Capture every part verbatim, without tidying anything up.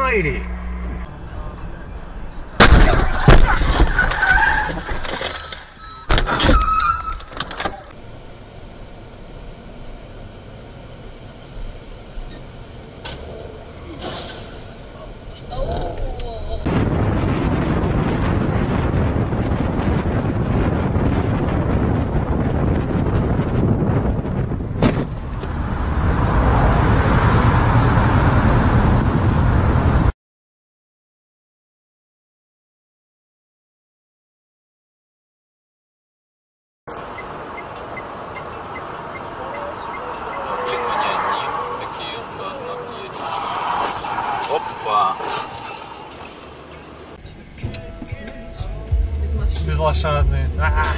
almighty! Безлошадные. А-а-а.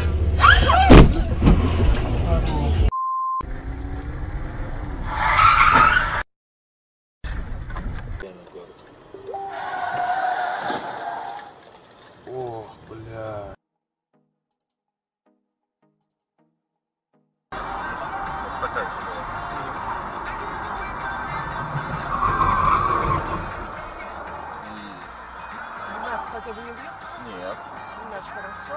О, бля. Нас хотя бы не бьет? Нет. Наш хорошо.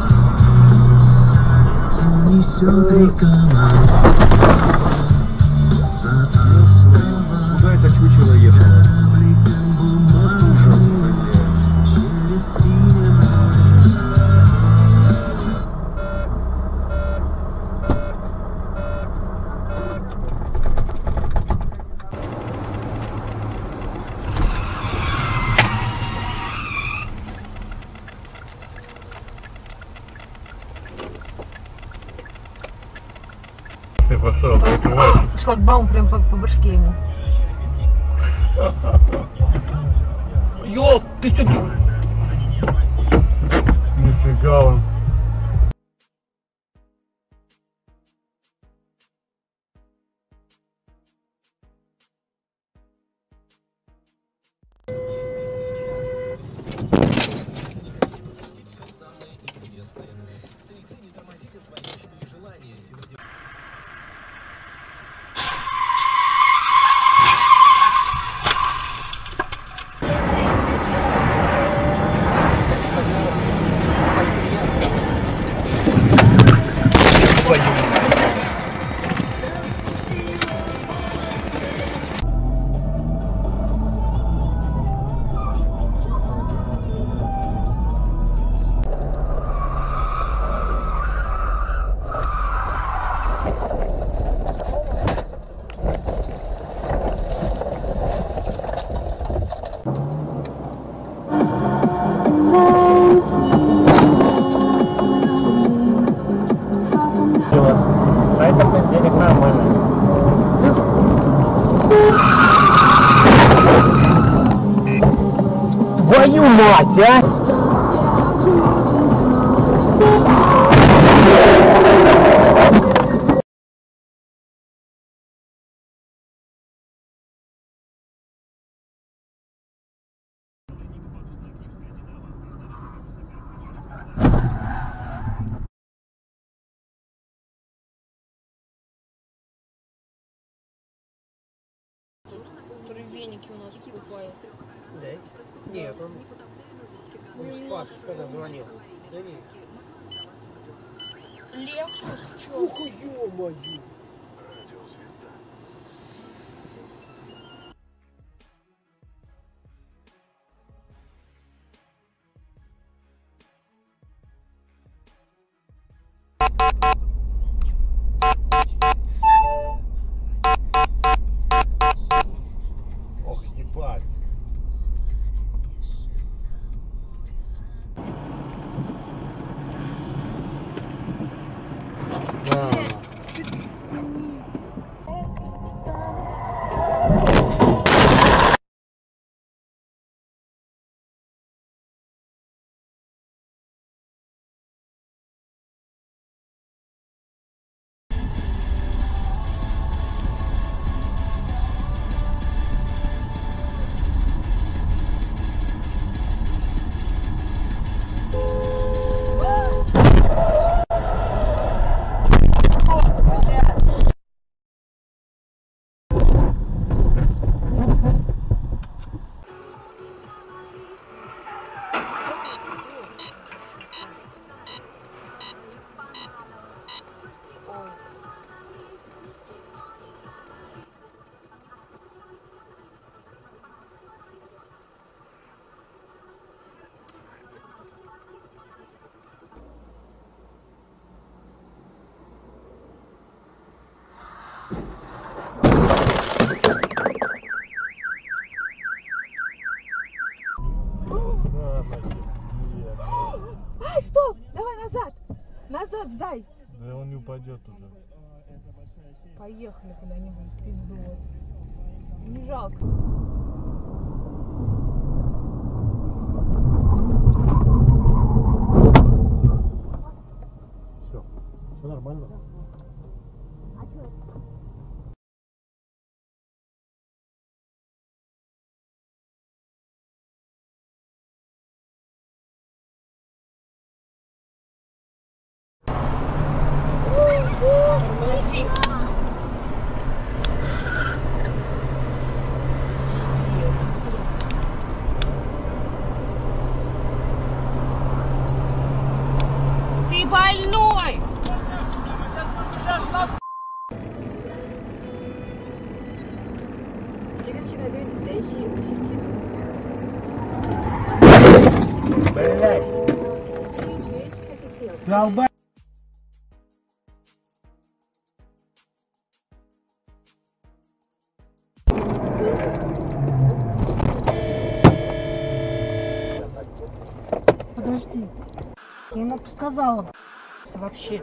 Куда это чучело ехало? Ты пошел, ты Шлагбаум прям по, по башке ему. Ёп, ты что? Нифига он. На этом денег нормально. Твою мать, а! Веники у нас покупают. Да? Нет, он, он спас, когда звонил. Да нет. Лексус, чё? Ух, ё-моё! Ох, ебать. Да. стоп! Давай назад! Назад сдай! Да он не упадет туда. Поехали куда-нибудь в пизду. Не жалко. Все. Все нормально. Тормози. Ты больной! 지금 시각은 네 시 오십칠 분입니다. Блять! 주의 스타 택시 역 Долба... Подожди. Я ему сказала. Вообще.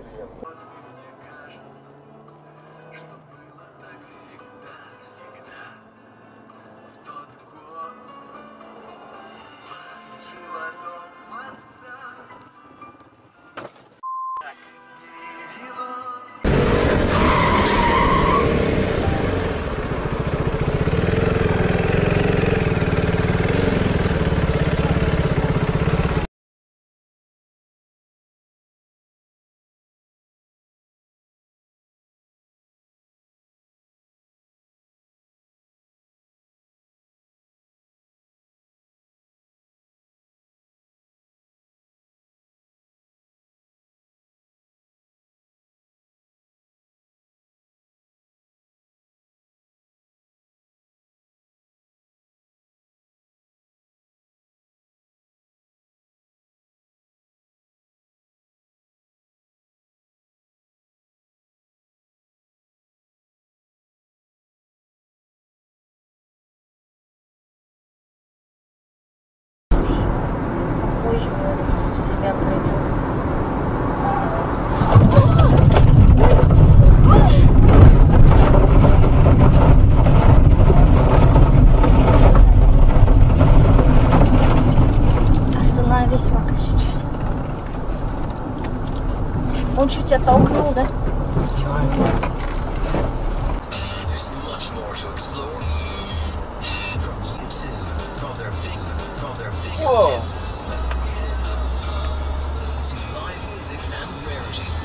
позже в себя пройдет. Остановись пока чуть-чуть. Он чуть оттолкнул, да? Whoa. To live music and rarities